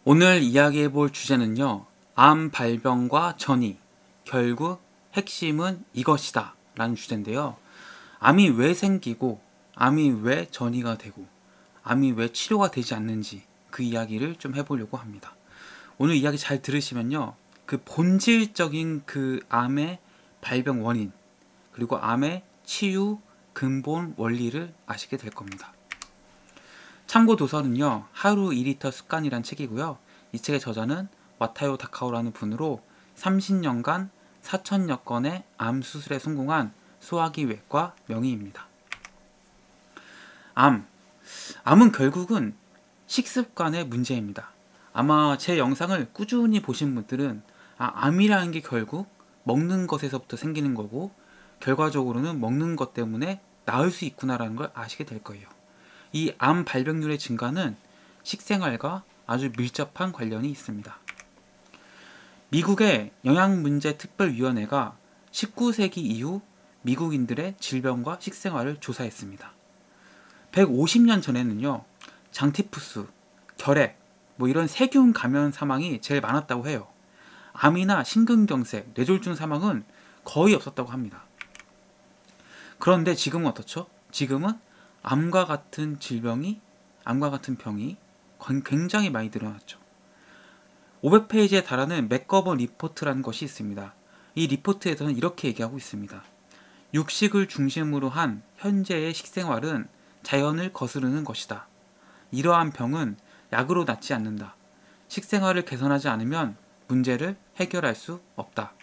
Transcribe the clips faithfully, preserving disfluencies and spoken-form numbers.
오늘 이야기해 볼 주제는요, 암 발병과 전이, 결국 핵심은 이것이다 라는 주제인데요. 암이 왜 생기고, 암이 왜 전이가 되고, 암이 왜 치료가 되지 않는지 그 이야기를 좀 해보려고 합니다. 오늘 이야기 잘 들으시면요, 그 본질적인 그 암의 발병 원인, 그리고 암의 치유 근본 원리를 아시게 될 겁니다. 참고 도서는요, 하루 이 리터 습관이란 책이고요. 이 책의 저자는 와타요 다카오라는 분으로 삼십 년간 사천여 건의 암 수술에 성공한 소화기 외과 명의입니다. 암. 암은 결국은 식습관의 문제입니다. 아마 제 영상을 꾸준히 보신 분들은 아, 암이라는 게 결국 먹는 것에서부터 생기는 거고 결과적으로는 먹는 것 때문에 나을 수 있구나라는 걸 아시게 될 거예요. 이 암 발병률의 증가는 식생활과 아주 밀접한 관련이 있습니다. 미국의 영양문제특별위원회가 십구 세기 이후 미국인들의 질병과 식생활을 조사했습니다. 백오십 년 전에는요, 장티푸스, 결핵, 뭐 이런 세균 감염 사망이 제일 많았다고 해요. 암이나 심근경색, 뇌졸중 사망은 거의 없었다고 합니다. 그런데 지금은 어떻죠? 지금은 암과 같은 질병이, 암과 같은 병이 굉장히 많이 늘어났죠. 오백 페이지에 달하는 맥거번 리포트라는 것이 있습니다. 이 리포트에서는 이렇게 얘기하고 있습니다. 육식을 중심으로 한 현재의 식생활은 자연을 거스르는 것이다. 이러한 병은 약으로 낫지 않는다. 식생활을 개선하지 않으면 문제를 해결할 수 없다.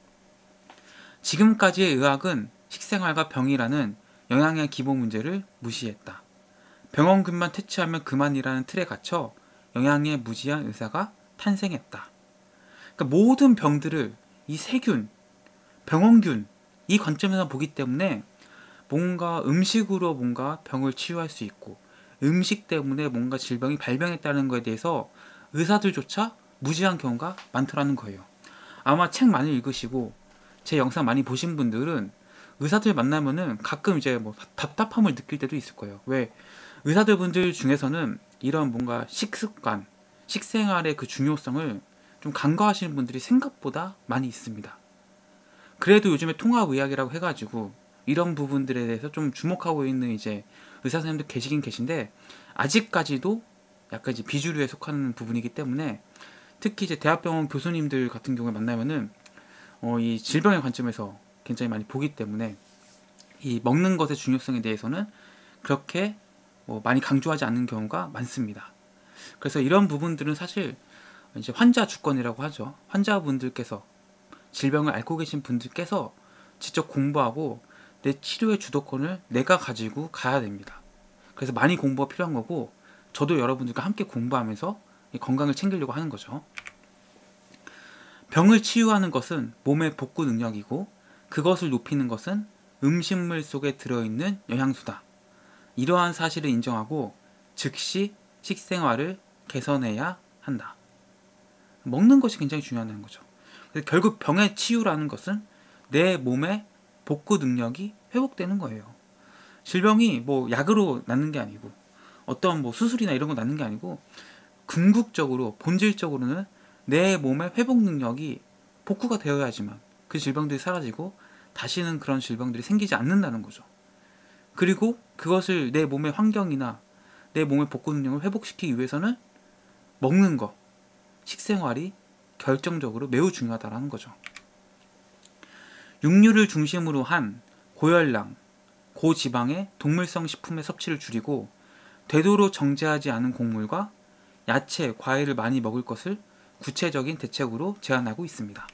지금까지의 의학은 식생활과 병이라는 영양의 기본 문제를 무시했다. 병원균만 퇴치하면 그만이라는 틀에 갇혀 영양에 무지한 의사가 탄생했다. 그러니까 모든 병들을 이 세균, 병원균 이 관점에서 보기 때문에 뭔가 음식으로 뭔가 병을 치유할 수 있고 음식 때문에 뭔가 질병이 발병했다는 것에 대해서 의사들조차 무지한 경우가 많더라는 거예요. 아마 책 많이 읽으시고 제 영상 많이 보신 분들은 의사들 만나면은 가끔 이제 뭐 답답함을 느낄 때도 있을 거예요. 왜? 의사들 분들 중에서는 이런 뭔가 식습관, 식생활의 그 중요성을 좀 간과하시는 분들이 생각보다 많이 있습니다. 그래도 요즘에 통합의학이라고 해가지고 이런 부분들에 대해서 좀 주목하고 있는 이제 의사 선생님들 계시긴 계신데 아직까지도 약간 이제 비주류에 속하는 부분이기 때문에 특히 이제 대학병원 교수님들 같은 경우에 만나면은 어, 이 질병의 관점에서 굉장히 많이 보기 때문에 이 먹는 것의 중요성에 대해서는 그렇게 뭐 많이 강조하지 않는 경우가 많습니다. 그래서 이런 부분들은 사실 이제 환자 주권이라고 하죠. 환자분들께서 질병을 앓고 계신 분들께서 직접 공부하고 내 치료의 주도권을 내가 가지고 가야 됩니다. 그래서 많이 공부가 필요한 거고 저도 여러분들과 함께 공부하면서 건강을 챙기려고 하는 거죠. 병을 치유하는 것은 몸의 복구 능력이고 그것을 높이는 것은 음식물 속에 들어있는 영양소다. 이러한 사실을 인정하고 즉시 식생활을 개선해야 한다. 먹는 것이 굉장히 중요하다는 거죠. 결국 병의 치유라는 것은 내 몸의 복구 능력이 회복되는 거예요. 질병이 뭐 약으로 낫는 게 아니고 어떤 뭐 수술이나 이런 거 낫는 게 아니고 궁극적으로 본질적으로는 내 몸의 회복 능력이 복구가 되어야지만 그 질병들이 사라지고 다시는 그런 질병들이 생기지 않는다는 거죠. 그리고 그것을 내 몸의 환경이나 내 몸의 복구 능력을 회복시키기 위해서는 먹는 것, 식생활이 결정적으로 매우 중요하다는 거죠. 육류를 중심으로 한 고열량, 고지방의 동물성 식품의 섭취를 줄이고 되도록 정제하지 않은 곡물과 야채, 과일을 많이 먹을 것을 구체적인 대책으로 제안하고 있습니다.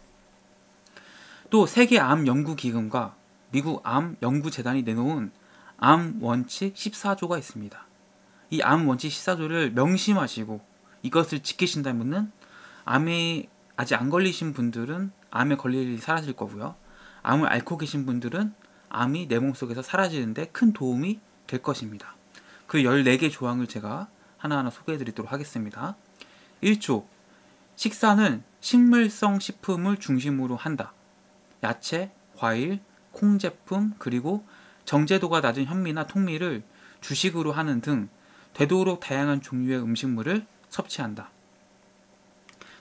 또 세계암연구기금과 미국 암연구재단이 내놓은 암원칙 십사 조가 있습니다. 이 암원칙 십사 조를 명심하시고 이것을 지키신다면 암에 아직 안 걸리신 분들은 암에 걸릴 일이 사라질 거고요. 암을 앓고 계신 분들은 암이 내 몸속에서 사라지는데 큰 도움이 될 것입니다. 그 열네 개 조항을 제가 하나하나 소개해 드리도록 하겠습니다. 일 조. 식사는 식물성 식품을 중심으로 한다. 야채, 과일, 콩 제품, 그리고 정제도가 낮은 현미나 통밀을 주식으로 하는 등 되도록 다양한 종류의 음식물을 섭취한다.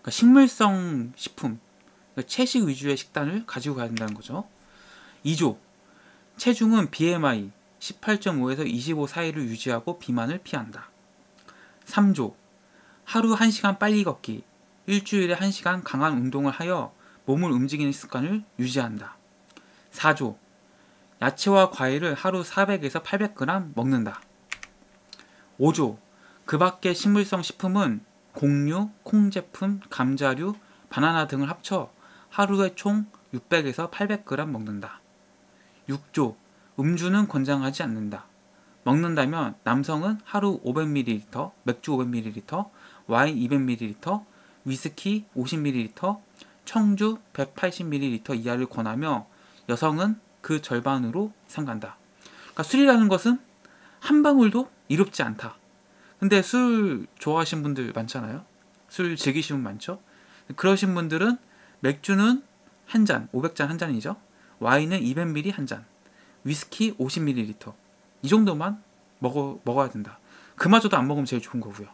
그러니까 식물성 식품, 그러니까 채식 위주의 식단을 가지고 가야 된다는 거죠. 이 조 체중은 비엠아이 십팔 점 오에서 이십오 사이를 유지하고 비만을 피한다. 삼 조 하루 한 시간 빨리 걷기, 일주일에 한 시간 강한 운동을 하여 몸을 움직이는 습관을 유지한다. 사 조 야채와 과일을 하루 사백에서 팔백 그램 먹는다. 오 조 그 밖의 식물성 식품은 곡류, 콩 제품, 감자류, 바나나 등을 합쳐 하루에 총 육백에서 팔백 그램 먹는다. 육 조 음주는 권장하지 않는다. 먹는다면 남성은 하루 오백 밀리리터, 맥주 오백 밀리리터, 와인 이백 밀리리터, 위스키 오십 밀리리터, 청주 백팔십 밀리리터 이하를 권하며 여성은 그 절반으로 삼간다. 그러니까 술이라는 것은 한 방울도 이롭지 않다. 근데 술 좋아하시는 분들 많잖아요. 술 즐기시는 분 많죠. 그러신 분들은 맥주는 한 잔, 오백 잔 한 잔이죠. 와인은 이백 밀리리터 한 잔, 위스키 오십 밀리리터 이 정도만 먹어, 먹어야 된다. 그마저도 안 먹으면 제일 좋은 거고요.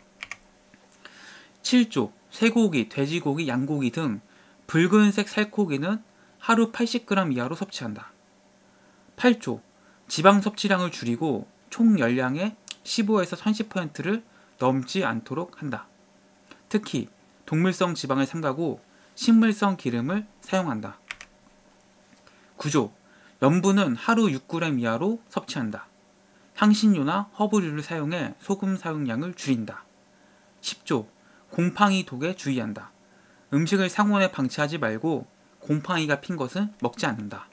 칠 조 쇠고기, 돼지고기, 양고기 등 붉은색 살코기는 하루 팔십 그램 이하로 섭취한다. 팔 조 지방 섭취량을 줄이고 총 열량의 십오에서 삼십 퍼센트를 넘지 않도록 한다. 특히 동물성 지방을 삼가고 식물성 기름을 사용한다. 구 조 염분은 하루 육 그램 이하로 섭취한다. 향신료나 허브류를 사용해 소금 사용량을 줄인다. 십 조 곰팡이 독에 주의한다. 음식을 상온에 방치하지 말고 곰팡이가 핀 것은 먹지 않는다.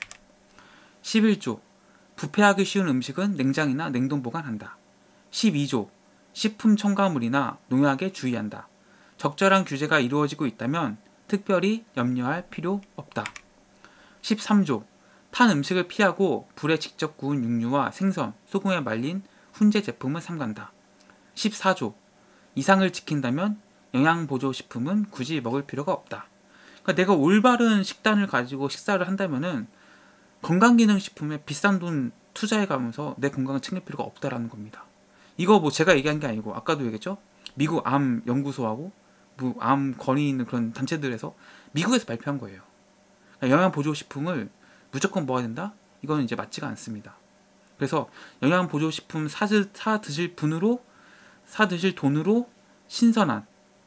십일 조 부패하기 쉬운 음식은 냉장이나 냉동 보관한다. 십이 조 식품 첨가물이나 농약에 주의한다. 적절한 규제가 이루어지고 있다면 특별히 염려할 필요 없다. 십삼 조 탄 음식을 피하고 불에 직접 구운 육류와 생선, 소금에 말린 훈제 제품을 삼간다. 십사 조 이상을 지킨다면 영양보조식품은 굳이 먹을 필요가 없다. 그러니까 내가 올바른 식단을 가지고 식사를 한다면은 건강기능식품에 비싼 돈 투자해가면서 내 건강을 챙길 필요가 없다라는 겁니다. 이거 뭐 제가 얘기한 게 아니고 아까도 얘기했죠. 미국 암 연구소하고 뭐 암 권위 있는 그런 단체들에서 미국에서 발표한 거예요. 그러니까 영양보조식품을 무조건 먹어야 된다? 이거는 이제 맞지가 않습니다. 그래서 영양보조식품 사, 사 드실 분으로 사 드실 돈으로 신선한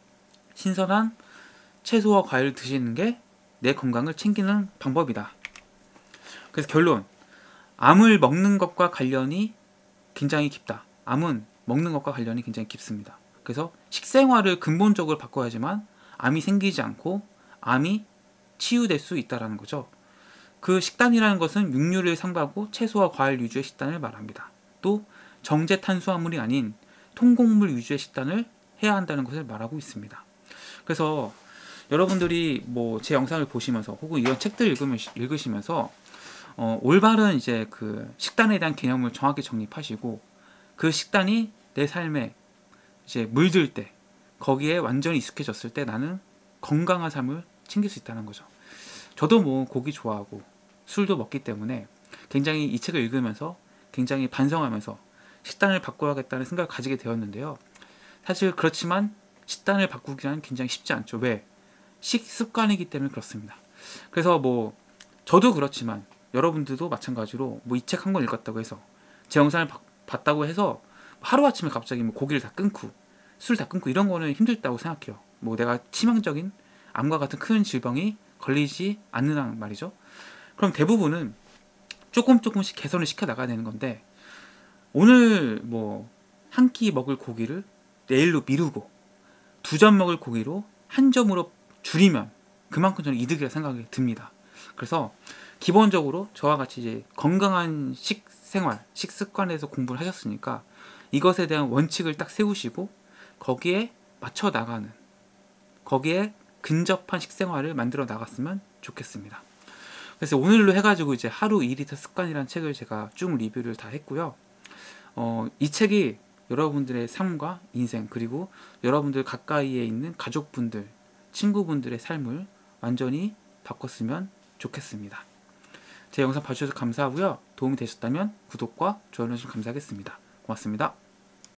신선한 채소와 과일을 드시는 게 내 건강을 챙기는 방법이다. 그래서 결론, 암을 먹는 것과 관련이 굉장히 깊다. 암은 먹는 것과 관련이 굉장히 깊습니다. 그래서 식생활을 근본적으로 바꿔야지만 암이 생기지 않고 암이 치유될 수 있다는 거죠. 그 식단이라는 것은 육류를 삼가고 채소와 과일 위주의 식단을 말합니다. 또 정제 탄수화물이 아닌 통곡물 위주의 식단을 해야 한다는 것을 말하고 있습니다. 그래서 여러분들이 뭐 제 영상을 보시면서 혹은 이런 책들을 읽으시면서 어, 올바른 이제 그 식단에 대한 개념을 정확히 정립하시고 그 식단이 내 삶에 이제 물들 때 거기에 완전히 익숙해졌을 때 나는 건강한 삶을 챙길 수 있다는 거죠. 저도 뭐 고기 좋아하고 술도 먹기 때문에 굉장히 이 책을 읽으면서 굉장히 반성하면서 식단을 바꿔야겠다는 생각을 가지게 되었는데요. 사실 그렇지만 식단을 바꾸기는 굉장히 쉽지 않죠. 왜? 식습관이기 때문에 그렇습니다. 그래서 뭐 저도 그렇지만 여러분들도 마찬가지로 뭐 이 책 한 권 읽었다고 해서 제 영상을 바, 봤다고 해서 하루아침에 갑자기 뭐 고기를 다 끊고 술 다 끊고 이런 거는 힘들다고 생각해요. 뭐 내가 치명적인 암과 같은 큰 질병이 걸리지 않는 한 말이죠. 그럼 대부분은 조금 조금씩 개선을 시켜 나가야 되는 건데 오늘 뭐 한 끼 먹을 고기를 내일로 미루고 두 점 먹을 고기로 한 점으로 줄이면 그만큼 저는 이득이라 생각이 듭니다. 그래서 기본적으로 저와 같이 이제 건강한 식생활, 식습관에서 공부를 하셨으니까 이것에 대한 원칙을 딱 세우시고 거기에 맞춰 나가는, 거기에 근접한 식생활을 만들어 나갔으면 좋겠습니다. 그래서 오늘로 해가지고 이제 하루 이 리터 습관이라는 책을 제가 쭉 리뷰를 다 했고요. 어, 이 책이 여러분들의 삶과 인생 그리고 여러분들 가까이에 있는 가족분들, 친구분들의 삶을 완전히 바꿨으면 좋겠습니다. 제 영상 봐주셔서 감사하고요. 도움이 되셨다면 구독과 좋아요 눌러주시면 감사하겠습니다. 고맙습니다.